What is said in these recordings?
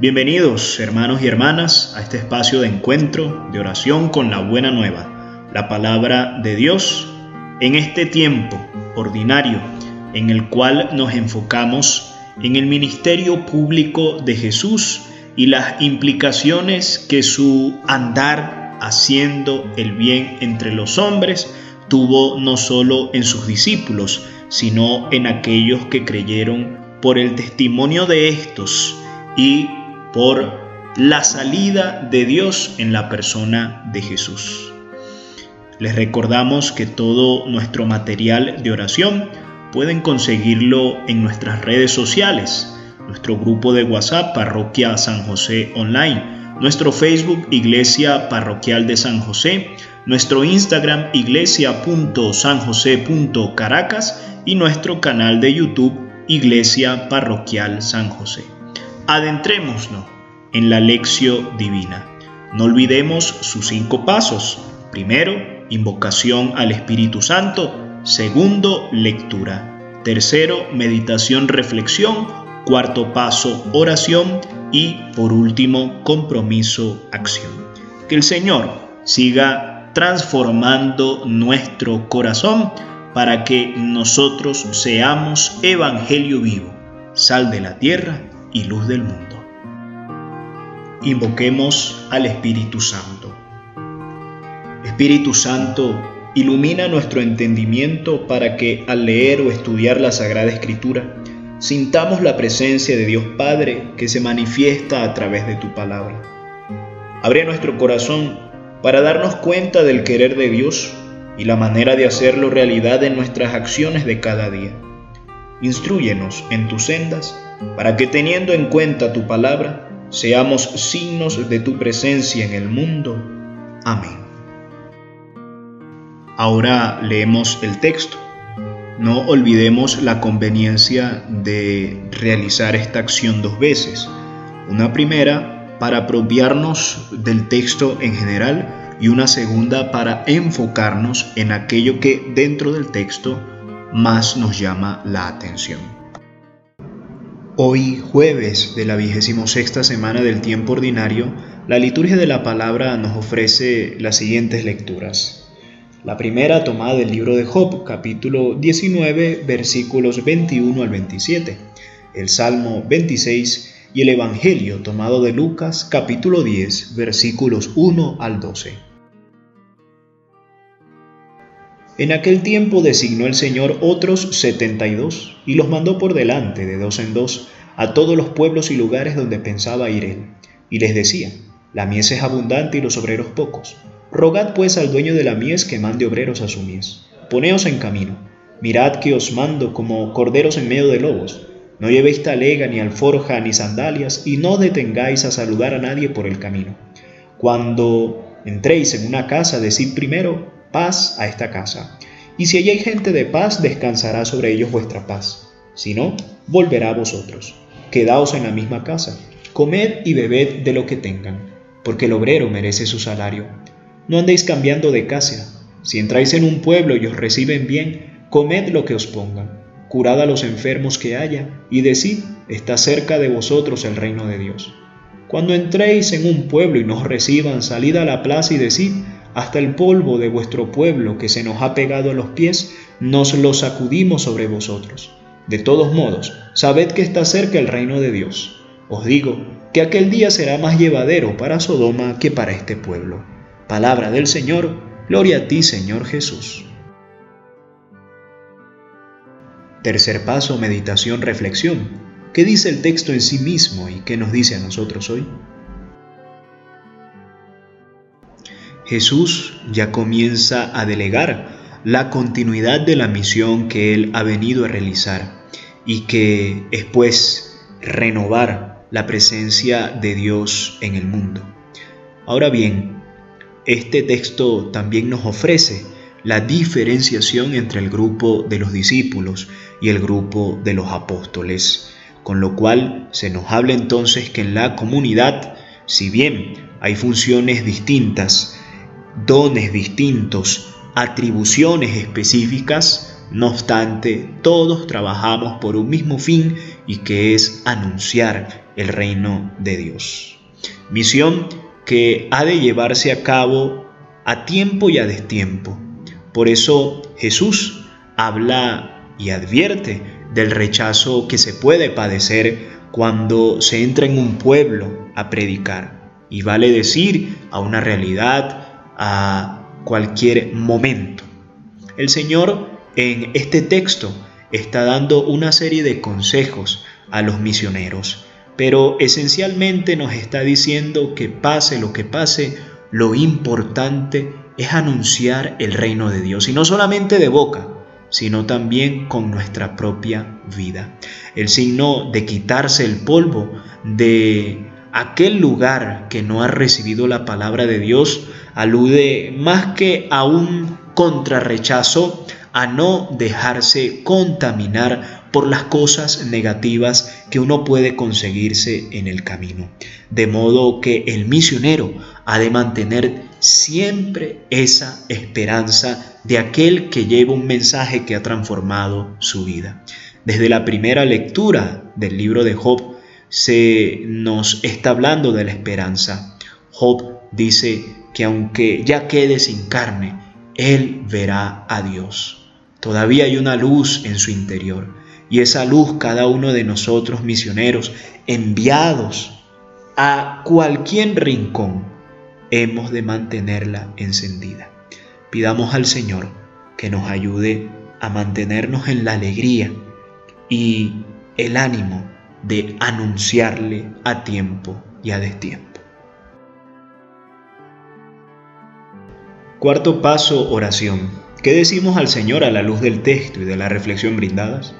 Bienvenidos, hermanos y hermanas, a este espacio de encuentro, de oración con la buena nueva, la palabra de Dios, en este tiempo ordinario en el cual nos enfocamos en el ministerio público de Jesús y las implicaciones que su andar haciendo el bien entre los hombres tuvo no solo en sus discípulos, sino en aquellos que creyeron por el testimonio de estos y por la salida de Dios en la persona de Jesús. Les recordamos que todo nuestro material de oración pueden conseguirlo en nuestras redes sociales, nuestro grupo de WhatsApp Parroquia San José Online, nuestro Facebook Iglesia Parroquial de San José, nuestro Instagram iglesia.sanjose.caracas y nuestro canal de YouTube Iglesia Parroquial San José. Adentrémonos en la lección divina. No olvidemos sus 5 pasos. Primero, invocación al Espíritu Santo. Segundo, lectura. Tercero, meditación, reflexión. Cuarto paso, oración. Y por último, compromiso, acción. Que el Señor siga transformando nuestro corazón para que nosotros seamos evangelio vivo, sal de la tierra y luz del mundo. Invoquemos al Espíritu Santo. Espíritu Santo, ilumina nuestro entendimiento para que al leer o estudiar la Sagrada Escritura sintamos la presencia de Dios Padre que se manifiesta a través de tu palabra. Abre nuestro corazón para darnos cuenta del querer de Dios y la manera de hacerlo realidad en nuestras acciones de cada día. Instrúyenos en tus sendas para que, teniendo en cuenta tu palabra, seamos signos de tu presencia en el mundo. Amén. Ahora leemos el texto. No olvidemos la conveniencia de realizar esta acción 2 veces. Una primera para apropiarnos del texto en general y una segunda para enfocarnos en aquello que dentro del texto más nos llama la atención. Hoy, jueves de la 26ª semana del tiempo ordinario, la liturgia de la palabra nos ofrece las siguientes lecturas. La primera tomada del libro de Job, capítulo 19, versículos 21 al 27, el Salmo 26 y el Evangelio tomado de Lucas, capítulo 10, versículos 1 al 12. En aquel tiempo designó el Señor otros 72 y los mandó por delante de 2 en 2 a todos los pueblos y lugares donde pensaba ir él. Y les decía: la mies es abundante y los obreros pocos. Rogad pues al dueño de la mies que mande obreros a su mies. Poneos en camino. Mirad que os mando como corderos en medio de lobos. No llevéis talega, ni alforja, ni sandalias, y no detengáis a saludar a nadie por el camino. Cuando entréis en una casa, decid primero: paz a esta casa. Y si allí hay gente de paz, descansará sobre ellos vuestra paz. Si no, volverá a vosotros. Quedaos en la misma casa. Comed y bebed de lo que tengan, porque el obrero merece su salario. No andéis cambiando de casa. Si entráis en un pueblo y os reciben bien, comed lo que os pongan. Curad a los enfermos que haya, y decid: está cerca de vosotros el reino de Dios. Cuando entréis en un pueblo y no os reciban, salid a la plaza y decid: hasta el polvo de vuestro pueblo que se nos ha pegado a los pies, nos lo sacudimos sobre vosotros. De todos modos, sabed que está cerca el reino de Dios. Os digo que aquel día será más llevadero para Sodoma que para este pueblo. Palabra del Señor. Gloria a ti, Señor Jesús. Tercer paso, meditación, reflexión. ¿Qué dice el texto en sí mismo y qué nos dice a nosotros hoy? Jesús ya comienza a delegar la continuidad de la misión que Él ha venido a realizar y que es pues renovar la presencia de Dios en el mundo. Ahora bien, este texto también nos ofrece la diferenciación entre el grupo de los discípulos y el grupo de los apóstoles, con lo cual se nos habla entonces que en la comunidad, si bien hay funciones distintas, dones distintos, atribuciones específicas, no obstante, todos trabajamos por un mismo fin y que es anunciar el reino de Dios. Misión que ha de llevarse a cabo a tiempo y a destiempo. Por eso Jesús habla y advierte del rechazo que se puede padecer cuando se entra en un pueblo a predicar. Y vale decir a una realidad, a cualquier momento. El Señor en este texto está dando una serie de consejos a los misioneros, pero esencialmente nos está diciendo que pase lo que pase, lo importante es anunciar el reino de Dios, y no solamente de boca, sino también con nuestra propia vida. El signo de quitarse el polvo de aquel lugar que no ha recibido la palabra de Dios alude más que a un contrarrechazo, a no dejarse contaminar por las cosas negativas que uno puede conseguirse en el camino. De modo que el misionero ha de mantener siempre esa esperanza de aquel que lleva un mensaje que ha transformado su vida. Desde la primera lectura del libro de Job se nos está hablando de la esperanza. Job dice que aunque ya quede sin carne, él verá a Dios. Todavía hay una luz en su interior, y esa luz cada uno de nosotros misioneros enviados a cualquier rincón hemos de mantenerla encendida. Pidamos al Señor que nos ayude a mantenernos en la alegría y el ánimo de anunciarle a tiempo y a destiempo. Cuarto paso, oración. ¿Qué decimos al Señor a la luz del texto y de la reflexión brindadas?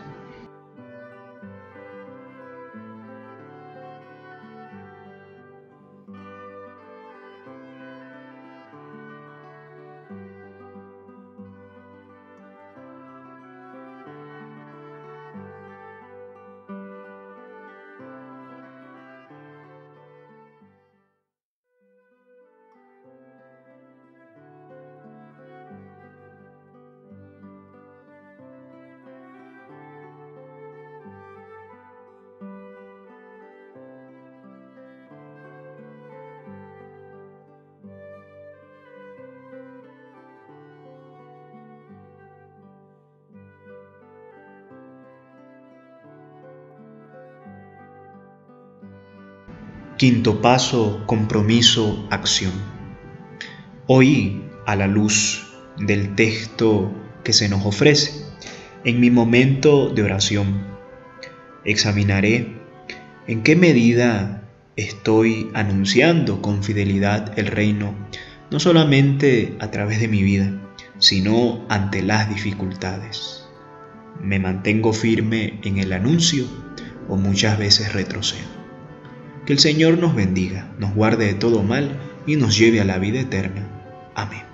Quinto paso, compromiso, acción. Hoy, a la luz del texto que se nos ofrece, en mi momento de oración, examinaré en qué medida estoy anunciando con fidelidad el reino, no solamente a través de mi vida, sino ante las dificultades. ¿Me mantengo firme en el anuncio o muchas veces retrocedo? Que el Señor nos bendiga, nos guarde de todo mal y nos lleve a la vida eterna. Amén.